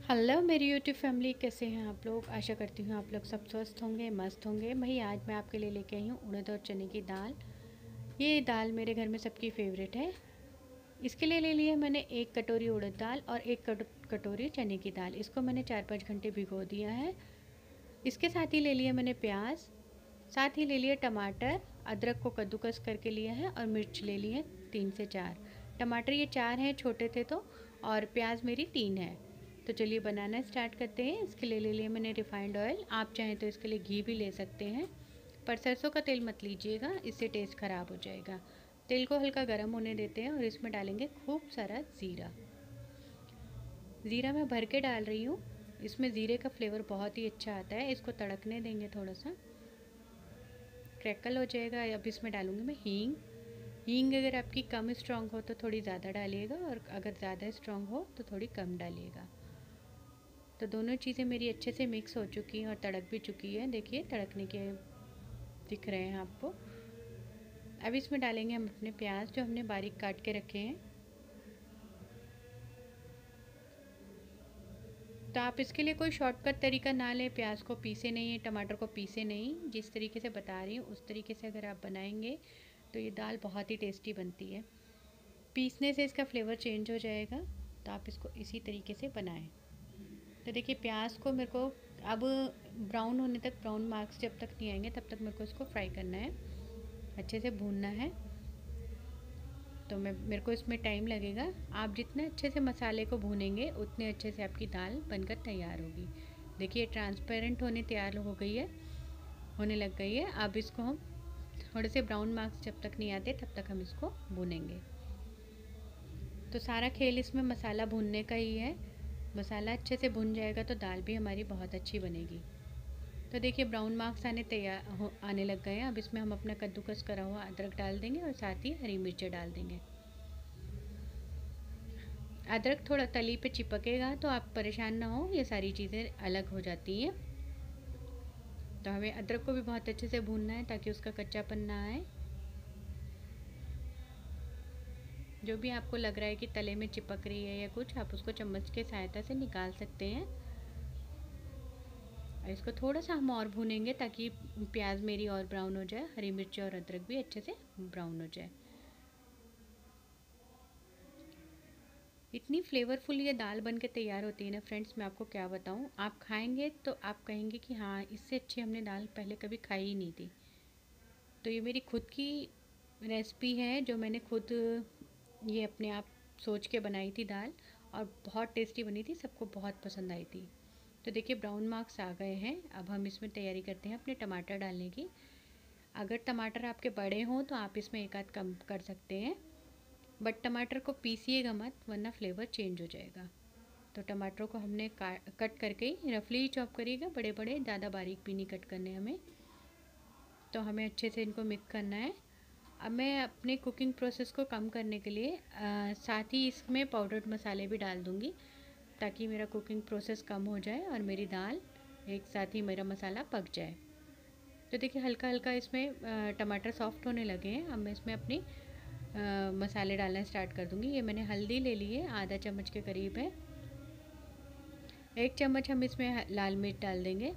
Hello मेरी YouTube family, कैसे हैं आप लोग। आशा करती हूँ आप लोग सब स्वस्थ होंगे, मस्त होंगे। भाई आज मैं आपके लिए लेके आई हूँ उड़द और चने की दाल। ये दाल मेरे घर में सबकी फेवरेट है। इसके लिए ले लिया मैंने 1 कटोरी उड़द दाल और 1 कटोरी चने की दाल। इसको मैंने 4-5 घंटे भिगो दिया है। इसके साथ ही ले लिया मैंने प्याज, साथ ही ले लिया टमाटर, अदरक को कद्दूकस करके लिया है और मिर्च ले ली है 3 से 4। टमाटर ये 4 हैं, छोटे थे तो, और प्याज मेरी 3 है। तो चलिए बनाना स्टार्ट करते हैं। इसके लिए ले लिया मैंने रिफाइंड ऑयल। आप चाहें तो इसके लिए घी भी ले सकते हैं, पर सरसों का तेल मत लीजिएगा, इससे टेस्ट ख़राब हो जाएगा। तेल को हल्का गर्म होने देते हैं और इसमें डालेंगे खूब सारा ज़ीरा। ज़ीरा मैं भर के डाल रही हूँ। इसमें ज़ीरे का फ्लेवर बहुत ही अच्छा आता है। इसको तड़कने देंगे, थोड़ा सा क्रैकल हो जाएगा। अब इसमें डालूँगी मैं हींग। हींग अगर आपकी कम स्ट्रॉन्ग हो तो थोड़ी ज़्यादा डालिएगा, और अगर ज़्यादा स्ट्रॉन्ग हो तो थोड़ी कम डालिएगा। तो दोनों चीज़ें मेरी अच्छे से मिक्स हो चुकी हैं और तड़क भी चुकी है। देखिए तड़कने के दिख रहे हैं आपको। अब इसमें डालेंगे हम अपने प्याज जो हमने बारीक काट के रखे हैं। तो आप इसके लिए कोई शॉर्टकट तरीका ना लें, प्याज को पीसे नहीं, टमाटर को पीसे नहीं। जिस तरीके से बता रही हूँ उस तरीके से अगर आप बनाएंगे तो ये दाल बहुत ही टेस्टी बनती है। पीसने से इसका फ्लेवर चेंज हो जाएगा, तो आप इसको इसी तरीके से बनाएं। तो देखिए प्याज को मेरे को अब ब्राउन होने तक, ब्राउन मार्क्स जब तक नहीं आएंगे तब तक मेरे को इसको फ्राई करना है, अच्छे से भूनना है। तो मेरे को इसमें टाइम लगेगा। आप जितने अच्छे से मसाले को भूनेंगे उतने अच्छे से आपकी दाल बनकर तैयार होगी। देखिए ट्रांसपेरेंट होने तैयार हो गई है, होने लग गई है। अब इसको हम थोड़े से ब्राउन मार्क्स जब तक नहीं आते तब तक हम इसको भूनेंगे। तो सारा खेल इसमें मसाला भूनने का ही है। मसाला अच्छे से भुन जाएगा तो दाल भी हमारी बहुत अच्छी बनेगी। तो देखिए ब्राउन मार्क्स आने लग गए हैं। अब इसमें हम अपना कद्दूकस करा हुआ अदरक डाल देंगे और साथ ही हरी मिर्चें डाल देंगे। अदरक थोड़ा तली पे चिपकेगा तो आप परेशान ना हो, ये सारी चीज़ें अलग हो जाती हैं। तो हमें अदरक को भी बहुत अच्छे से भूनना है ताकि उसका कच्चापन ना आए। जो भी आपको लग रहा है कि तले में चिपक रही है या कुछ, आप उसको चम्मच के सहायता से निकाल सकते हैं। इसको थोड़ा सा हम और भूनेंगे ताकि प्याज मेरी और ब्राउन हो जाए, हरी मिर्ची और अदरक भी अच्छे से ब्राउन हो जाए। इतनी फ्लेवरफुल ये दाल बन के तैयार होती है ना फ्रेंड्स, मैं आपको क्या बताऊँ। आप खाएंगे तो आप कहेंगे कि हाँ, इससे अच्छी हमने दाल पहले कभी खाई ही नहीं थी। तो ये मेरी खुद की रेसिपी है जो मैंने खुद ये अपने आप सोच के बनाई थी दाल, और बहुत टेस्टी बनी थी, सबको बहुत पसंद आई थी। तो देखिए ब्राउन मार्क्स आ गए हैं। अब हम इसमें तैयारी करते हैं अपने टमाटर डालने की। अगर टमाटर आपके बड़े हों तो आप इसमें एक आध कम कर सकते हैं, बट टमाटर को पीसिएगा मत वरना फ्लेवर चेंज हो जाएगा। तो टमाटरों को हमने कट करके ही रफली ही चॉप करिएगा, बड़े बड़े, ज़्यादा बारीक भी नहीं कट करने हमें। तो हमें अच्छे से इनको मिक्स करना है। अब मैं अपने कुकिंग प्रोसेस को कम करने के लिए साथ ही इसमें पाउडर्ड मसाले भी डाल दूँगी, ताकि मेरा कुकिंग प्रोसेस कम हो जाए और मेरी दाल एक साथ ही मेरा मसाला पक जाए। तो देखिए हल्का हल्का इसमें टमाटर सॉफ्ट होने लगे हैं। अब मैं इसमें अपनी मसाले डालना स्टार्ट कर दूँगी। ये मैंने हल्दी ले ली है, आधा चम्मच के करीब है। 1 चम्मच हम इसमें लाल मिर्च डाल देंगे।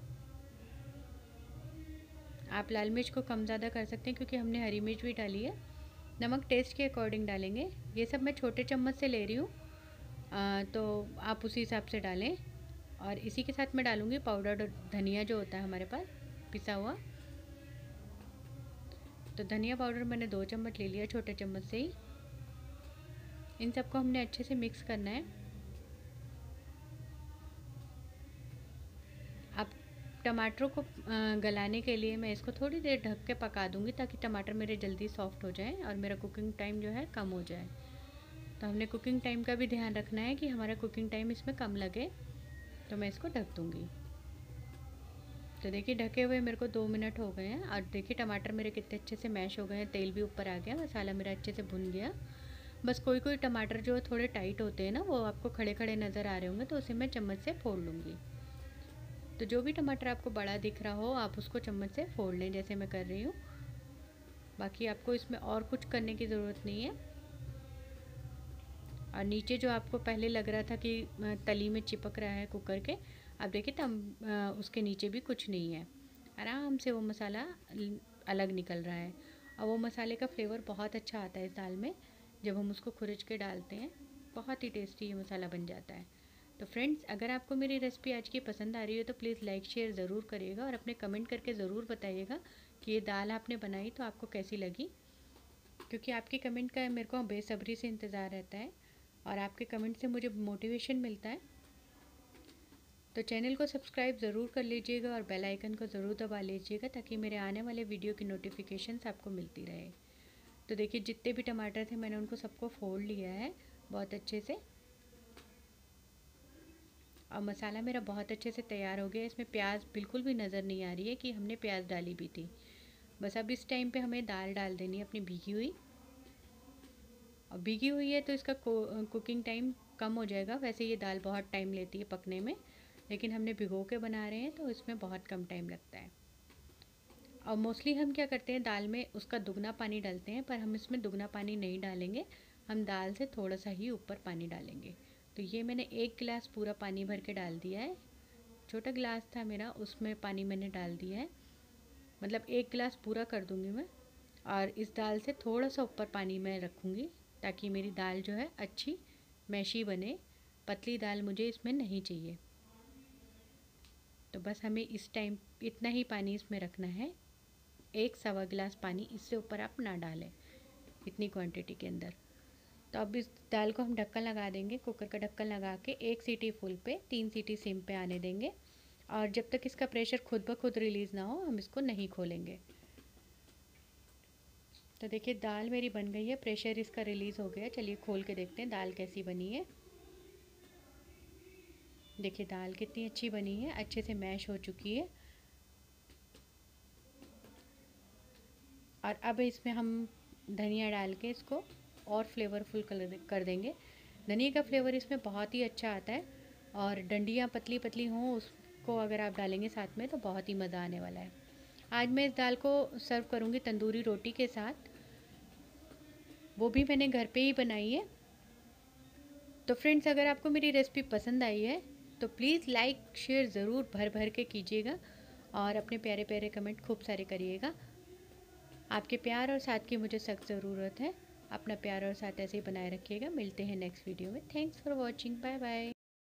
आप लाल मिर्च को कम ज़्यादा कर सकते हैं क्योंकि हमने हरी मिर्च भी डाली है। नमक टेस्ट के अकॉर्डिंग डालेंगे। ये सब मैं छोटे चम्मच से ले रही हूँ, तो आप उसी हिसाब से डालें। और इसी के साथ मैं डालूँगी पाउडर धनिया जो होता है हमारे पास पिसा हुआ। तो धनिया पाउडर मैंने 2 चम्मच ले लिया, छोटे चम्मच से ही। इन सबको हमने अच्छे से मिक्स करना है। अब टमाटरों को गलाने के लिए मैं इसको थोड़ी देर ढक के पका दूँगी ताकि टमाटर मेरे जल्दी सॉफ्ट हो जाएं और मेरा कुकिंग टाइम जो है कम हो जाए। तो हमने कुकिंग टाइम का भी ध्यान रखना है कि हमारा कुकिंग टाइम इसमें कम लगे। तो मैं इसको ढक दूँगी। तो देखिए ढके हुए मेरे को 2 मिनट हो गए हैं, और देखिए टमाटर मेरे कितने अच्छे से मैश हो गए हैं, तेल भी ऊपर आ गया, मसाला मेरा अच्छे से भुन गया। बस कोई कोई टमाटर जो थोड़े टाइट होते हैं ना, वो आपको खड़े खड़े नज़र आ रहे होंगे, तो उसे मैं चम्मच से फोड़ लूँगी। तो जो भी टमाटर आपको बड़ा दिख रहा हो आप उसको चम्मच से फोड़ लें, जैसे मैं कर रही हूँ। बाकी आपको इसमें और कुछ करने की ज़रूरत नहीं है। और नीचे जो आपको पहले लग रहा था कि तली में चिपक रहा है कुकर के, अब देखिए तब उसके नीचे भी कुछ नहीं है, आराम से वो मसाला अलग निकल रहा है। और वो मसाले का फ्लेवर बहुत अच्छा आता है इस दाल में, जब हम उसको खुरच के डालते हैं बहुत ही टेस्टी ये मसाला बन जाता है। तो फ्रेंड्स, अगर आपको मेरी रेसिपी आज की पसंद आ रही है तो प्लीज़ लाइक शेयर ज़रूर करिएगा और अपने कमेंट करके ज़रूर बताइएगा कि ये दाल आपने बनाई तो आपको कैसी लगी, क्योंकि आपके कमेंट का मेरे को बेसब्री से इंतज़ार रहता है और आपके कमेंट से मुझे मोटिवेशन मिलता है। तो चैनल को सब्सक्राइब ज़रूर कर लीजिएगा और बेल आइकन को ज़रूर दबा लीजिएगा ताकि मेरे आने वाले वीडियो की नोटिफिकेशंस आपको मिलती रहे। तो देखिए जितने भी टमाटर थे मैंने उनको सबको फोड़ लिया है बहुत अच्छे से, और मसाला मेरा बहुत अच्छे से तैयार हो गया। इसमें प्याज बिल्कुल भी नज़र नहीं आ रही है कि हमने प्याज डाली भी थी। बस अब इस टाइम पे हमें दाल डाल देनी है अपनी भीगी हुई, और भीगी हुई है तो इसका कुकिंग टाइम कम हो जाएगा। वैसे ये दाल बहुत टाइम लेती है पकने में, लेकिन हमने भिगो के बना रहे हैं तो इसमें बहुत कम टाइम लगता है। और मोस्टली हम क्या करते हैं, दाल में उसका दुगना पानी डालते हैं, पर हम इसमें दुगना पानी नहीं डालेंगे, हम दाल से थोड़ा सा ही ऊपर पानी डालेंगे। तो ये मैंने 1 गिलास पूरा पानी भर के डाल दिया है, छोटा गिलास था मेरा उसमें पानी मैंने डाल दिया है, मतलब 1 गिलास पूरा कर दूँगी मैं। और इस दाल से थोड़ा सा ऊपर पानी मैं रखूँगी ताकि मेरी दाल जो है अच्छी मैशी बने, पतली दाल मुझे इसमें नहीं चाहिए। तो बस हमें इस टाइम इतना ही पानी इसमें रखना है, 1 सवा गिलास पानी, इससे ऊपर आप ना डालें इतनी क्वांटिटी के अंदर। तो अब इस दाल को हम ढक्कन लगा देंगे, कुकर का ढक्कन लगा के 1 सीटी फुल पे 3 सीटी सिम पे आने देंगे, और जब तक इसका प्रेशर खुद ब खुद रिलीज़ ना हो हम इसको नहीं खोलेंगे। तो देखिए दाल मेरी बन गई है, प्रेशर इसका रिलीज़ हो गया। चलिए खोल के देखते हैं दाल कैसी बनी है। देखिए दाल कितनी अच्छी बनी है, अच्छे से मैश हो चुकी है। और अब इसमें हम धनिया डाल के इसको और फ्लेवरफुल कर देंगे। धनिया का फ्लेवर इसमें बहुत ही अच्छा आता है, और डंडियाँ पतली पतली हों उसको अगर आप डालेंगे साथ में तो बहुत ही मज़ा आने वाला है। आज मैं इस दाल को सर्व करूँगी तंदूरी रोटी के साथ, वो भी मैंने घर पे ही बनाई है। तो फ्रेंड्स, अगर आपको मेरी रेसिपी पसंद आई है तो प्लीज़ लाइक शेयर ज़रूर भर भर के कीजिएगा, और अपने प्यारे प्यारे कमेंट खूब सारे करिएगा। आपके प्यार और साथ की मुझे सख्त ज़रूरत है। अपना प्यार और साथ ऐसे ही बनाए रखिएगा। मिलते हैं नेक्स्ट वीडियो में। Thanks for watching, bye bye.